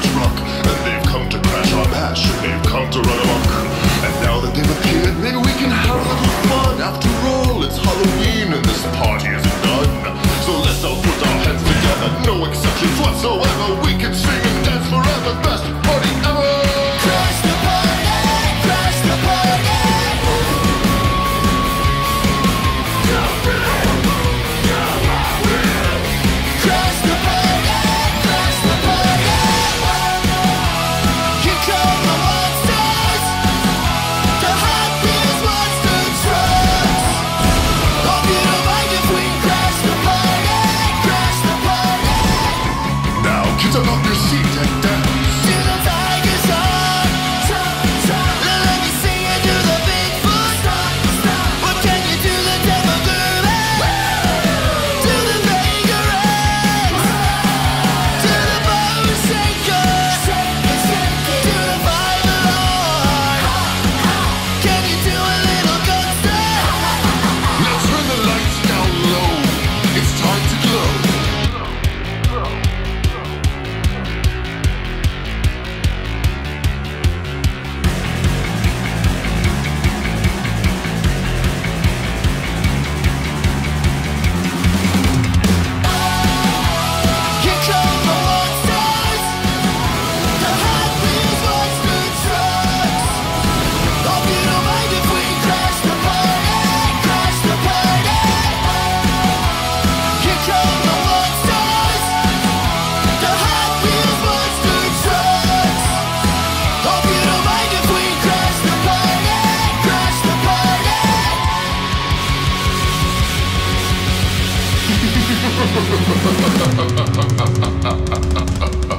truck, and they've come to crash our bash, and they've come to run amok. And now that they've appeared, maybe we can have a little fun. After all, it's Halloween and this party isn't done. So let's all put our heads together, no exceptions whatsoever. We can sing and dance forever, best party ever. Crash the party, crash the party. Crash the party, crash the party. Here come the monsters, the Hot Wheels monster trucks. Hope you don't mind if we crash the party, crash the party. Now get up off your seat and dance. To the tiger song, let me sing it to the Bigfoot. What can you do the devil groovy? To the Vagrant, to the Bow Shaker, to the Fire Lord. Can you do a little gunster? Now turn the lights down low. It's time to glow. Here come the monsters, the Hot Wheels monster trucks. Hope you don't mind if we crash the party, crash the party. Here come the monsters, the Hot Wheels monster trucks. Hope you don't mind if we crash the party, crash the party.